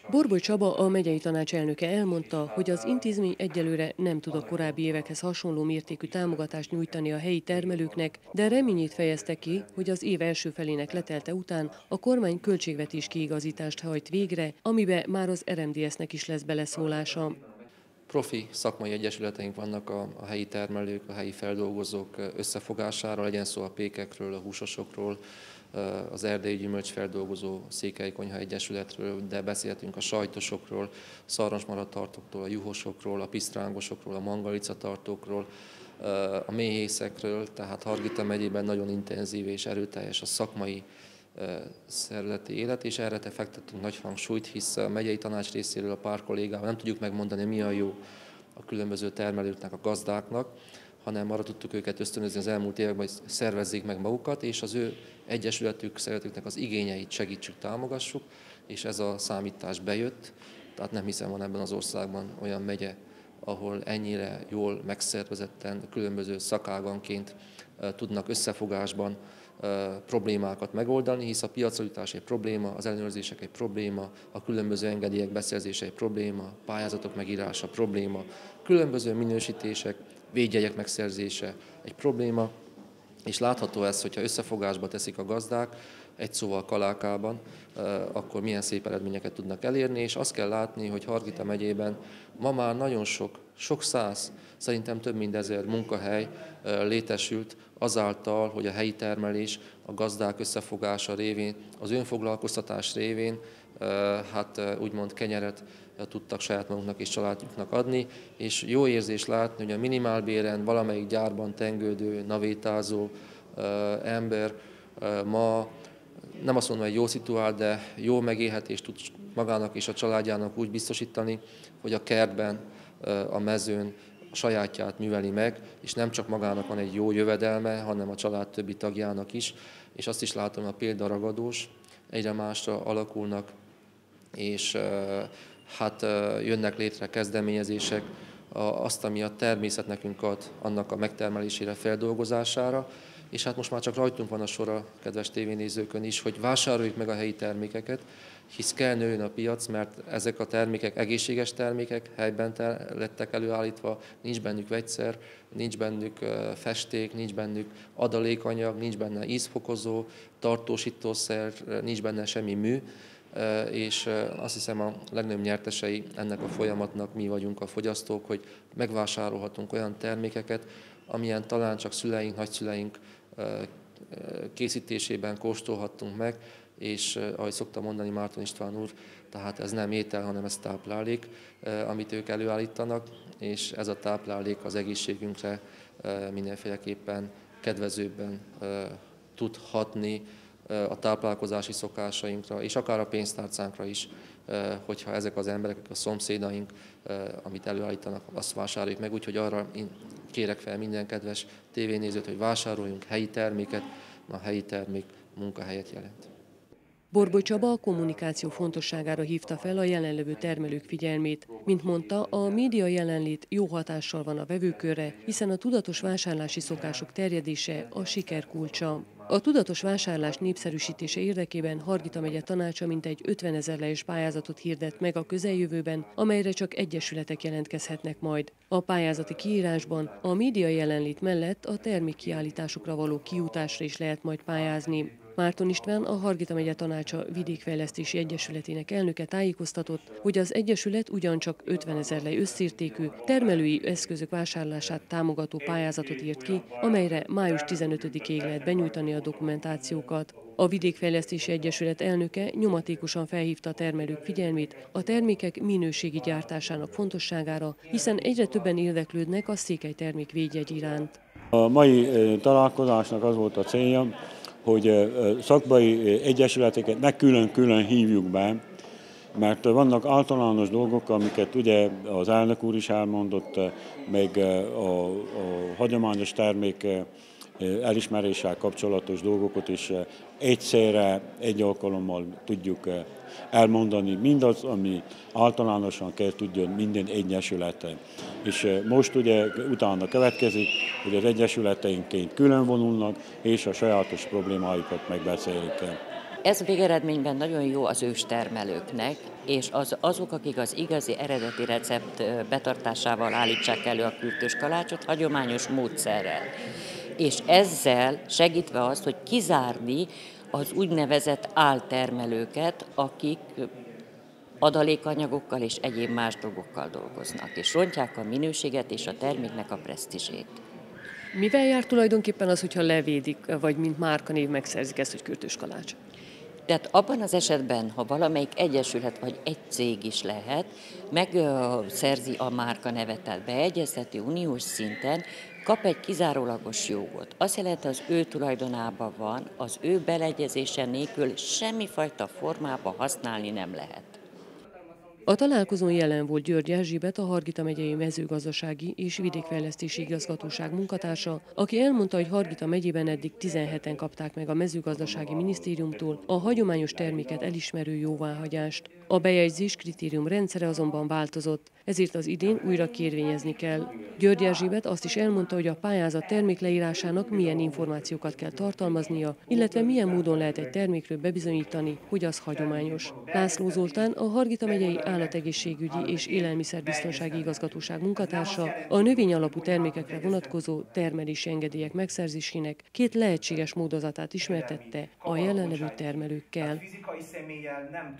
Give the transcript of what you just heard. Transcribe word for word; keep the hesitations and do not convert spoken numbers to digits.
Borboly Csaba, a megyei tanács elnöke elmondta, hogy az intézmény egyelőre nem tud a korábbi évekhez hasonló mértékű támogatást nyújtani a helyi termelőknek, de reményét fejezte ki, hogy az év első felének letelte után a kormány költségvetés kiigazítást hajt végre, amibe már az er em dé es-nek is lesz beleszólása. Profi szakmai egyesületeink vannak a, a helyi termelők, a helyi feldolgozók összefogására, legyen szó a pékekről, a húsosokról, az erdélyi gyümölcsfeldolgozó Székely Konyha Egyesületről, de beszélhetünk a sajtosokról, szarvasmaratartóktól, a juhosokról, a pisztrángosokról, a mangalicatartókról, a méhészekről, tehát Hargita megyében nagyon intenzív és erőteljes a szakmai szervezeti élet, és erre te fektettünk nagy hangsúlyt, hisz a megyei tanács részéről a pár kollégával nem tudjuk megmondani, mi a jó a különböző termelőknek, a gazdáknak, hanem arra tudtuk őket ösztönözni az elmúlt években, hogy szervezzék meg magukat, és az ő egyesületük, szeretüknek az igényeit segítsük, támogassuk, és ez a számítás bejött, tehát nem hiszem, van ebben az országban olyan megye, ahol ennyire jól megszervezetten, különböző szakáganként tudnak összefogásban problémákat megoldani, hisz a piacosítás egy probléma, az ellenőrzések egy probléma, a különböző engedélyek beszerzése egy probléma, a pályázatok megírása probléma, különböző minősítések, védjegyek megszerzése egy probléma, és látható ez, hogyha összefogásba teszik a gazdák, egy szóval kalákában, akkor milyen szép eredményeket tudnak elérni, és azt kell látni, hogy Hargita megyében ma már nagyon sok, sok száz, szerintem több mint ezer munkahely létesült azáltal, hogy a helyi termelés, a gazdák összefogása révén, az önfoglalkoztatás révén, hát úgymond kenyeret tudtak saját maguknak és családjuknak adni, és jó érzés látni, hogy a minimálbéren valamelyik gyárban tengődő, navétázó ember ma nem azt mondom, hogy jó szituált, de jó megélhetést tud magának és a családjának úgy biztosítani, hogy a kertben, a mezőn a sajátját műveli meg, és nem csak magának van egy jó jövedelme, hanem a család többi tagjának is, és azt is látom, hogy a példa ragadós, egyre másra alakulnak, és hát jönnek létre kezdeményezések, azt, ami a természet nekünk ad, annak a megtermelésére, feldolgozására, és hát most már csak rajtunk van a sora, kedves tévénézőkön is, hogy vásároljuk meg a helyi termékeket, hisz kell nőjön a piac, mert ezek a termékek egészséges termékek, helyben lettek előállítva, nincs bennük vegyszer, nincs bennük festék, nincs bennük adalékanyag, nincs benne ízfokozó, tartósítószer, nincs benne semmi mű, és azt hiszem a legnagyobb nyertesei ennek a folyamatnak mi vagyunk a fogyasztók, hogy megvásárolhatunk olyan termékeket, amilyen talán csak szüleink, nagyszüleink készítésében kóstolhattunk meg, és ahogy szokta mondani Márton István úr, tehát ez nem étel, hanem ez táplálék, amit ők előállítanak, és ez a táplálék az egészségünkre mindenféleképpen kedvezőbben tud hatni, a táplálkozási szokásainkra, és akár a pénztárcánkra is, hogyha ezek az emberek, a szomszédaink, amit előállítanak, azt vásároljuk meg. Úgyhogy arra én kérek fel minden kedves tévénézőt, hogy vásároljunk helyi terméket, a helyi termék munkahelyet jelent. Borboly Csaba a kommunikáció fontosságára hívta fel a jelenlevő termelők figyelmét. Mint mondta, a média jelenlét jó hatással van a vevőkörre, hiszen a tudatos vásárlási szokások terjedése a siker kulcsa. A tudatos vásárlás népszerűsítése érdekében Hargita megye tanácsa mintegy ötvenezer lejos pályázatot hirdet meg a közeljövőben, amelyre csak egyesületek jelentkezhetnek majd. A pályázati kiírásban a média jelenlét mellett a termékkiállításokra való kijutásra is lehet majd pályázni. Márton István, a Hargita megye tanácsa vidékfejlesztési egyesületének elnöke tájékoztatott, hogy az egyesület ugyancsak ötvenezer lej összértékű termelői eszközök vásárlását támogató pályázatot írt ki, amelyre május tizenötödikéig lehet benyújtani a dokumentációkat. A Vidékfejlesztési Egyesület elnöke nyomatékosan felhívta a termelők figyelmét a termékek minőségi gyártásának fontosságára, hiszen egyre többen érdeklődnek a Székely termék védjegy iránt. A mai találkozásnak az volt a célja, hogy szakmai egyesületeket ne külön-külön hívjuk be, mert vannak általános dolgok, amiket ugye az elnök úr is elmondott, meg a, a hagyományos termék elismeréssel kapcsolatos dolgokat is egyszerre, egy alkalommal tudjuk elmondani mindaz, ami általánosan kell tudjon minden egyesület. És most ugye utána következik, hogy az egyesületeinként külön vonulnak, és a sajátos problémáikat megbeszélik. Ez végeredményben nagyon jó az őstermelőknek, és az, azok, akik az igazi eredeti recept betartásával állítsák elő a kürtös kalácsot, hagyományos módszerrel. És ezzel segítve azt, hogy kizárni az úgynevezett áltermelőket, akik adalékanyagokkal és egyéb más dolgokkal dolgoznak, és rontják a minőséget és a terméknek a presztízsét. Mivel jár tulajdonképpen az, hogyha levédik, vagy mint márkanév megszerzik ezt, hogy kürtös kalács? Tehát abban az esetben, ha valamelyik egyesület vagy egy cég is lehet, megszerzi a márkanevet, tehát beegyezteti uniós szinten, kap egy kizárólagos jogot. Azt jelenti, az ő tulajdonában van, az ő beleegyezése nélkül semmifajta formában használni nem lehet. A találkozón jelen volt György Erzsébet, a Hargita megyei mezőgazdasági és vidékfejlesztési igazgatóság munkatársa, aki elmondta, hogy Hargita megyében eddig tizenheten kapták meg a mezőgazdasági minisztériumtól a hagyományos terméket elismerő jóváhagyást. A bejegyzés kritérium rendszere azonban változott, ezért az idén újra kérvényezni kell. György Erzsébet azt is elmondta, hogy a pályázat termékleírásának milyen információkat kell tartalmaznia, illetve milyen módon lehet egy termékről bebizonyítani, hogy az hagyományos. László Zoltán, a Hargita megyei Állategészségügyi és Élelmiszerbiztonsági Igazgatóság munkatársa a növényalapú termékekre vonatkozó termelési engedélyek megszerzésének két lehetséges módozatát ismertette a jelenlevő termelőkkel.